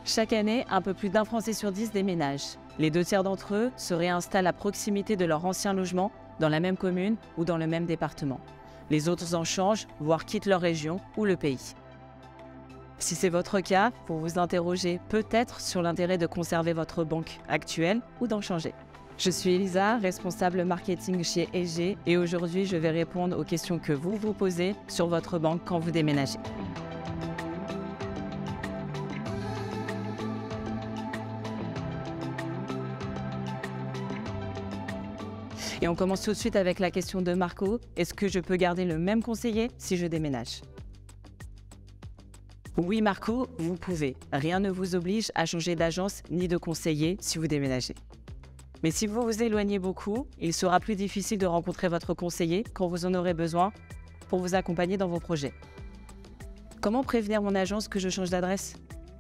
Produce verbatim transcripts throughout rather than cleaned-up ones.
Chaque année, un peu plus d'un Français sur dix déménage. Les deux tiers d'entre eux se réinstallent à proximité de leur ancien logement, dans la même commune ou dans le même département. Les autres en changent, voire quittent leur région ou le pays. Si c'est votre cas, vous vous interrogez peut-être sur l'intérêt de conserver votre banque actuelle ou d'en changer. Je suis Elisa, responsable marketing chez S G et aujourd'hui je vais répondre aux questions que vous vous posez sur votre banque quand vous déménagez. Et on commence tout de suite avec la question de Marco. Est-ce que je peux garder le même conseiller si je déménage? Oui Marco, vous pouvez. Rien ne vous oblige à changer d'agence ni de conseiller si vous déménagez. Mais si vous vous éloignez beaucoup, il sera plus difficile de rencontrer votre conseiller quand vous en aurez besoin pour vous accompagner dans vos projets. Comment prévenir mon agence que je change d'adresse?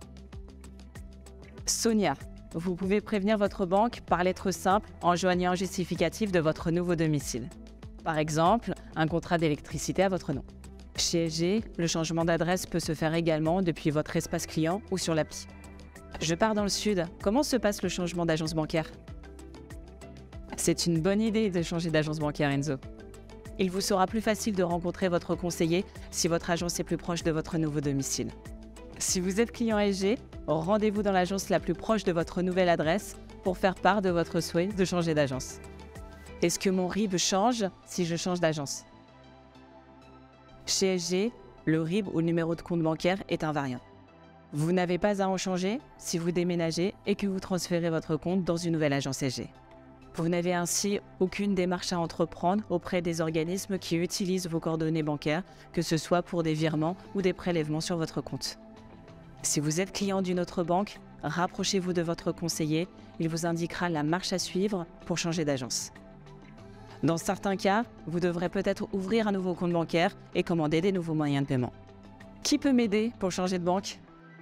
Sonia, vous pouvez prévenir votre banque par lettre simple en joignant un justificatif de votre nouveau domicile. Par exemple, un contrat d'électricité à votre nom. Chez S G, le changement d'adresse peut se faire également depuis votre espace client ou sur l'appli. Je pars dans le sud. Comment se passe le changement d'agence bancaire? C'est une bonne idée de changer d'agence bancaire, Enzo. Il vous sera plus facile de rencontrer votre conseiller si votre agence est plus proche de votre nouveau domicile. Si vous êtes client S G, rendez-vous dans l'agence la plus proche de votre nouvelle adresse pour faire part de votre souhait de changer d'agence. Est-ce que mon R I B change si je change d'agence? Chez S G, le R I B ou le numéro de compte bancaire est invariant. Vous n'avez pas à en changer si vous déménagez et que vous transférez votre compte dans une nouvelle agence S G. Vous n'avez ainsi aucune démarche à entreprendre auprès des organismes qui utilisent vos coordonnées bancaires, que ce soit pour des virements ou des prélèvements sur votre compte. Si vous êtes client d'une autre banque, rapprochez-vous de votre conseiller, il vous indiquera la marche à suivre pour changer d'agence. Dans certains cas, vous devrez peut-être ouvrir un nouveau compte bancaire et commander des nouveaux moyens de paiement. Qui peut m'aider pour changer de banque?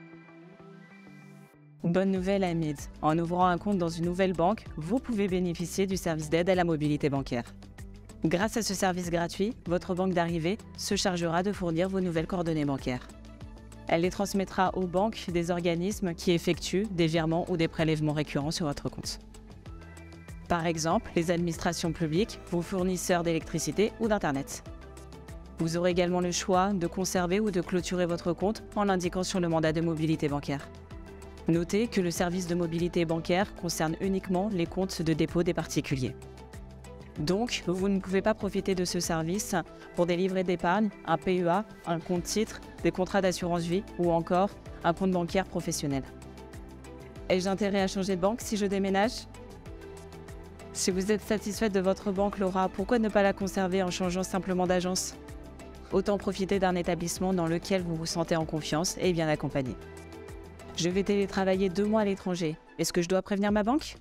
Bonne nouvelle, Hamid. En ouvrant un compte dans une nouvelle banque, vous pouvez bénéficier du service d'aide à la mobilité bancaire. Grâce à ce service gratuit, votre banque d'arrivée se chargera de fournir vos nouvelles coordonnées bancaires. Elle les transmettra aux banques des organismes qui effectuent des virements ou des prélèvements récurrents sur votre compte. Par exemple, les administrations publiques, vos fournisseurs d'électricité ou d'Internet. Vous aurez également le choix de conserver ou de clôturer votre compte en l'indiquant sur le mandat de mobilité bancaire. Notez que le service de mobilité bancaire concerne uniquement les comptes de dépôt des particuliers. Donc, vous ne pouvez pas profiter de ce service pour des livrets d'épargne, un P E A, un compte titre, des contrats d'assurance vie ou encore un compte bancaire professionnel. Ai-je intérêt à changer de banque si je déménage? Si vous êtes satisfaite de votre banque, Laura, pourquoi ne pas la conserver en changeant simplement d'agence? Autant profiter d'un établissement dans lequel vous vous sentez en confiance et bien accompagné. Je vais télétravailler deux mois à l'étranger. Est-ce que je dois prévenir ma banque?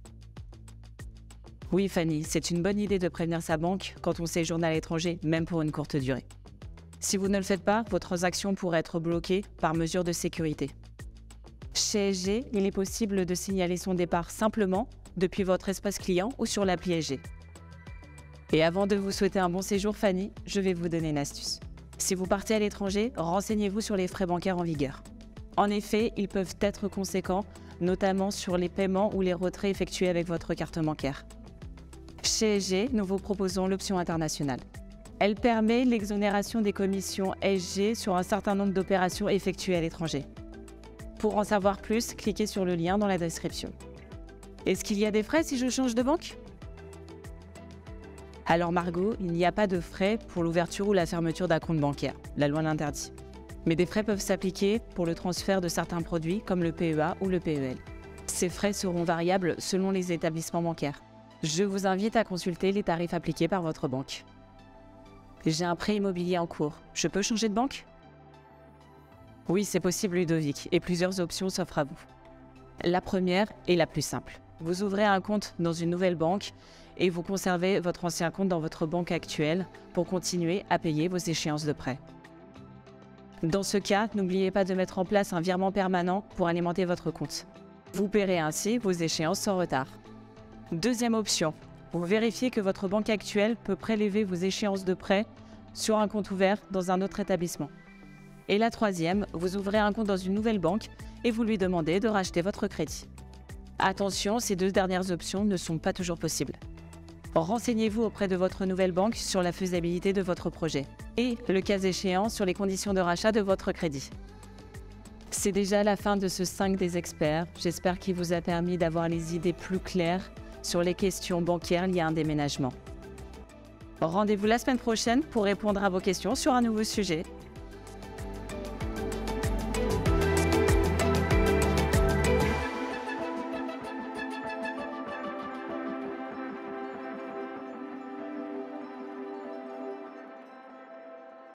Oui, Fanny, c'est une bonne idée de prévenir sa banque quand on séjourne à l'étranger, même pour une courte durée. Si vous ne le faites pas, vos transactions pourraient être bloquées par mesure de sécurité. Chez S G, il est possible de signaler son départ simplement depuis votre espace client ou sur l'appli S G. Et avant de vous souhaiter un bon séjour, Fanny, je vais vous donner une astuce. Si vous partez à l'étranger, renseignez-vous sur les frais bancaires en vigueur. En effet, ils peuvent être conséquents, notamment sur les paiements ou les retraits effectués avec votre carte bancaire. Chez S G, nous vous proposons l'option internationale. Elle permet l'exonération des commissions S G sur un certain nombre d'opérations effectuées à l'étranger. Pour en savoir plus, cliquez sur le lien dans la description. Est-ce qu'il y a des frais si je change de banque? Alors Margot, il n'y a pas de frais pour l'ouverture ou la fermeture d'un compte bancaire. La loi l'interdit. Mais des frais peuvent s'appliquer pour le transfert de certains produits comme le P E A ou le P E L. Ces frais seront variables selon les établissements bancaires. Je vous invite à consulter les tarifs appliqués par votre banque. J'ai un prêt immobilier en cours. Je peux changer de banque? Oui, c'est possible, Ludovic, et plusieurs options s'offrent à vous. La première est la plus simple. Vous ouvrez un compte dans une nouvelle banque et vous conservez votre ancien compte dans votre banque actuelle pour continuer à payer vos échéances de prêt. Dans ce cas, n'oubliez pas de mettre en place un virement permanent pour alimenter votre compte. Vous paierez ainsi vos échéances sans retard. Deuxième option, vous vérifiez que votre banque actuelle peut prélever vos échéances de prêt sur un compte ouvert dans un autre établissement. Et la troisième, vous ouvrez un compte dans une nouvelle banque et vous lui demandez de racheter votre crédit. Attention, ces deux dernières options ne sont pas toujours possibles. Renseignez-vous auprès de votre nouvelle banque sur la faisabilité de votre projet et, le cas échéant, sur les conditions de rachat de votre crédit. C'est déjà la fin de ce cinq des experts. J'espère qu'il vous a permis d'avoir les idées plus claires sur les questions bancaires liées à un déménagement. Rendez-vous la semaine prochaine pour répondre à vos questions sur un nouveau sujet.